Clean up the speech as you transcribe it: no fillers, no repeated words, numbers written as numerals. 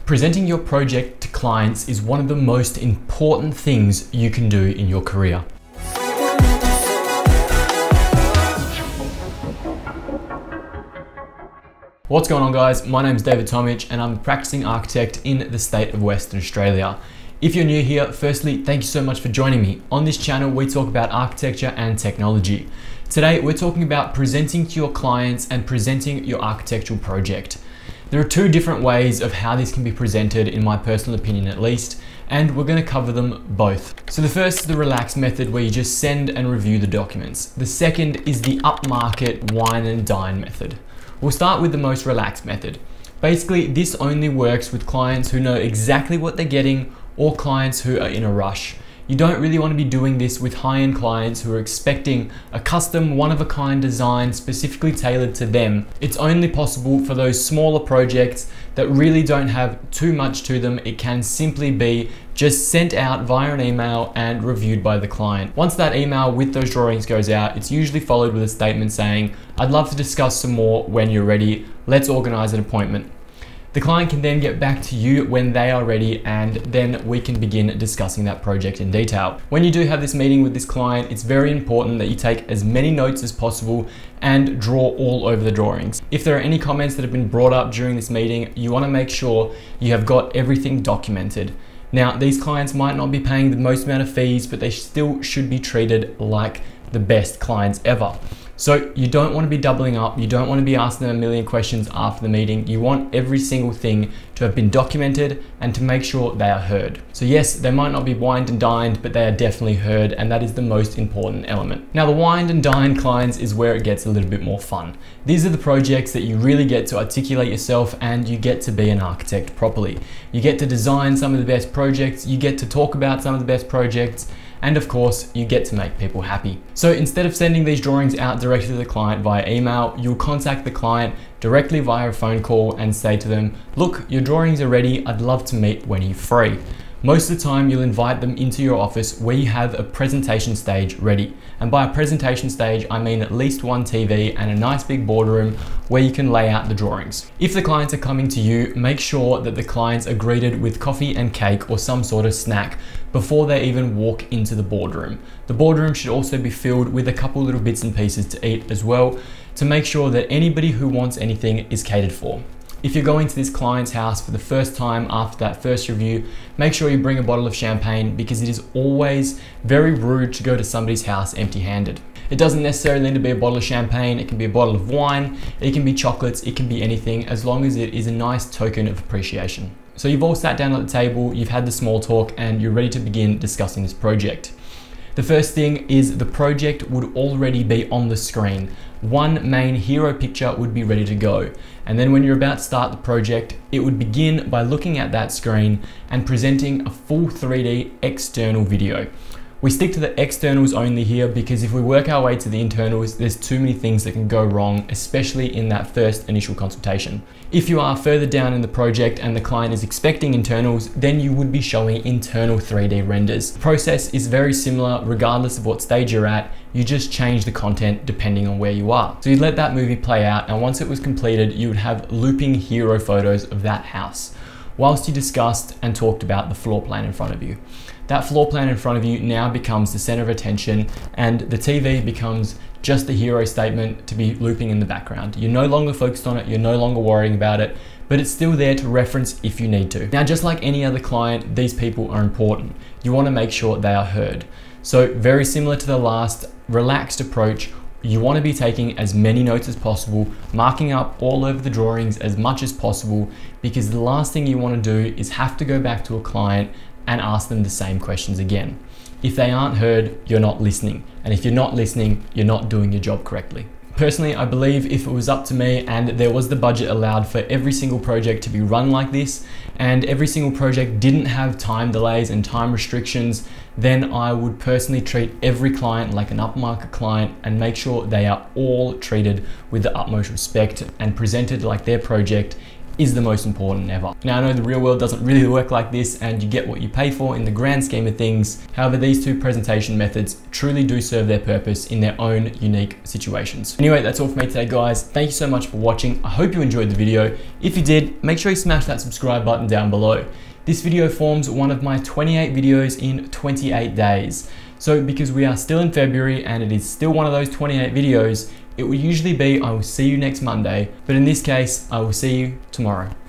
Presenting your project to clients is one of the most important things you can do in your career. What's going on, guys? My name is David Tomic and I'm a practicing architect in the state of Western Australia. If you're new here, firstly, thank you so much for joining me. On this channel, we talk about architecture and technology. Today, we're talking about presenting to your clients and presenting your architectural project. There are two different ways of how this can be presented, in my personal opinion at least, and we're going to cover them both. So the first is the relaxed method, where you just send and review the documents. The second is the upmarket wine and dine method. We'll start with the most relaxed method. Basically, this only works with clients who know exactly what they're getting or clients who are in a rush. You don't really want to be doing this with high-end clients who are expecting a custom, one-of-a-kind design specifically tailored to them. It's only possible for those smaller projects that really don't have too much to them. It can simply be just sent out via an email and reviewed by the client. Once that email with those drawings goes out, it's usually followed with a statement saying, "I'd love to discuss some more when you're ready. Let's organize an appointment." The client can then get back to you when they are ready, and then we can begin discussing that project in detail. When you do have this meeting with this client, it's very important that you take as many notes as possible and draw all over the drawings. If there are any comments that have been brought up during this meeting, you want to make sure you have got everything documented. Now, these clients might not be paying the most amount of fees, but they still should be treated like the best clients ever. So you don't want to be doubling up. You don't want to be asking them a million questions after the meeting. You want every single thing to have been documented and to make sure they are heard. So yes, they might not be wined and dined, but they are definitely heard, and that is the most important element. Now, the wined and dined clients is where it gets a little bit more fun. These are the projects that you really get to articulate yourself and you get to be an architect properly. You get to design some of the best projects, you get to talk about some of the best projects, and of course, you get to make people happy. So instead of sending these drawings out directly to the client via email, you'll contact the client directly via a phone call and say to them, "Look, your drawings are ready. I'd love to meet when you're free." Most of the time, you'll invite them into your office where you have a presentation stage ready. And by a presentation stage, I mean at least one TV and a nice big boardroom where you can lay out the drawings. If the clients are coming to you, make sure that the clients are greeted with coffee and cake or some sort of snack before they even walk into the boardroom. The boardroom should also be filled with a couple little bits and pieces to eat as well, to make sure that anybody who wants anything is catered for. If you're going to this client's house for the first time after that first review, make sure you bring a bottle of champagne, because it is always very rude to go to somebody's house empty-handed. It doesn't necessarily need to be a bottle of champagne. It can be a bottle of wine, it can be chocolates, it can be anything, as long as it is a nice token of appreciation. So you've all sat down at the table, you've had the small talk, and you're ready to begin discussing this project. The first thing is the project would already be on the screen. One main hero picture would be ready to go. And then when you're about to start the project, it would begin by looking at that screen and presenting a full 3D external video. We stick to the externals only here because if we work our way to the internals, there's too many things that can go wrong, especially in that first initial consultation. If you are further down in the project and the client is expecting internals, then you would be showing internal 3D renders. The process is very similar regardless of what stage you're at. You just change the content depending on where you are. So you let that movie play out, and once it was completed, you would have looping hero photos of that house whilst you discussed and talked about the floor plan in front of you. That floor plan in front of you now becomes the center of attention, and the TV becomes just the hero statement to be looping in the background. You're no longer focused on it, you're no longer worrying about it, but it's still there to reference if you need to. Now, just like any other client, these people are important. You want to make sure they are heard. So very similar to the last relaxed approach, you want to be taking as many notes as possible, marking up all over the drawings as much as possible, because the last thing you want to do is have to go back to a client and ask them the same questions again. If they aren't heard, you're not listening. And if you're not listening, you're not doing your job correctly. Personally, I believe if it was up to me and there was the budget allowed for every single project to be run like this, and every single project didn't have time delays and time restrictions, then I would personally treat every client like an upmarket client and make sure they are all treated with the utmost respect and presented like their project is the most important ever. Now, I know the real world doesn't really work like this, and you get what you pay for in the grand scheme of things. However, these two presentation methods truly do serve their purpose in their own unique situations. Anyway, that's all for me today, guys. Thank you so much for watching. I hope you enjoyed the video. If you did, make sure you smash that subscribe button down below. This video forms one of my 28 videos in 28 days. So because we are still in February and it is still one of those 28 videos, it will usually be I will see you next Monday, but in this case, I will see you tomorrow.